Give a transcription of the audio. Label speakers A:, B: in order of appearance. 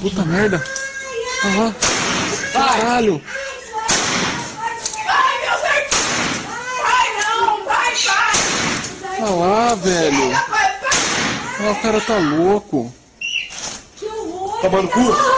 A: Puta merda. Olha lá. Caralho.
B: Vai, meu Deus! Vai não! Vai!
A: Olha lá, velho.
B: Vai!
A: Olha, o cara tá louco.
B: Que horror!
C: Tomando cu?